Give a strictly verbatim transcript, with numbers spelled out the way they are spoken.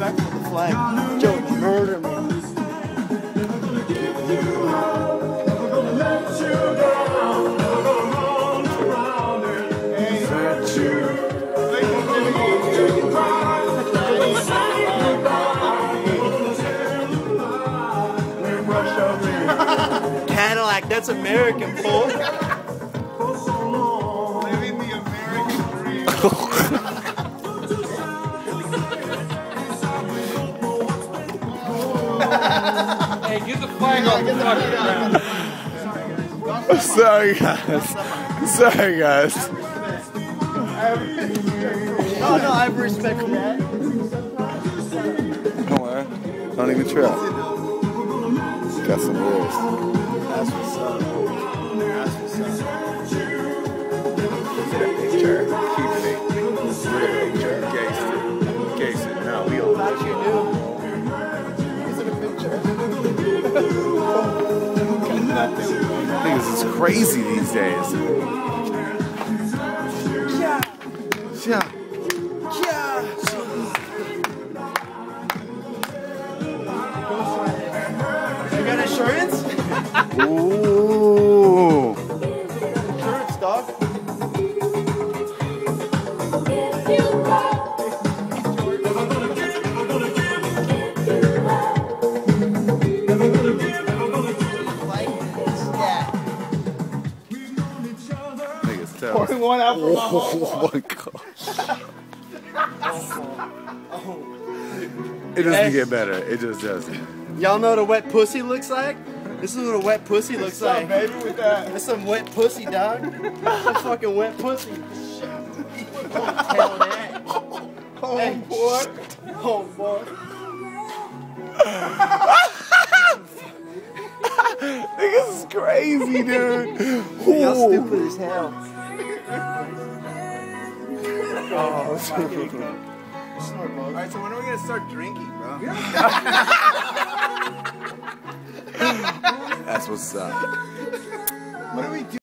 disrespectful to the flag. Joe, murder me. Cadillac, that's American, fool. Living the American dream. Hey, get the flag off the fucking ground. Sorry, guys. Sorry, guys. No, no, I have respect for that. Don't worry. Don't even try. Got some rules. That's what's up. That's what's up. Get a picture. Keep it. Get a picture. Gangster. Gangster. Now we all. Thought you knew. Is it a picture? Niggas is crazy these days. Yeah. Yeah. Yeah. You got insurance? Ooh. Insurance, dog. Niggas tell. Pouring one out for my Oh my god. It doesn't get better. It just doesn't. Y'all know what a wet pussy looks like? This is what a wet pussy looks like. Baby, with that. It's some wet pussy, dog. Some fucking wet pussy. Hell that. Home boy. Home boy. Niggas is crazy, dude. Y'all Ooh. stupid as hell. Oh, Alright, so when are we gonna start drinking, bro? That's what's up. What do we do?